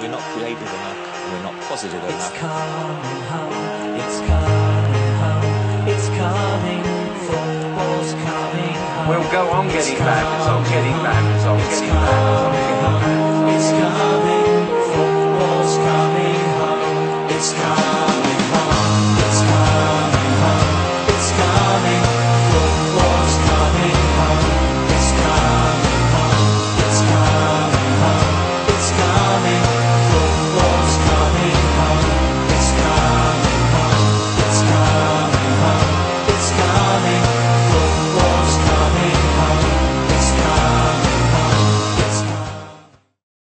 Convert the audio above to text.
we're not creative enough, and we're not positive enough. It's coming home, it's coming home, it's coming, football's coming home. We'll go on getting back, it's on getting back, it's on getting back, it's on getting back. It's coming.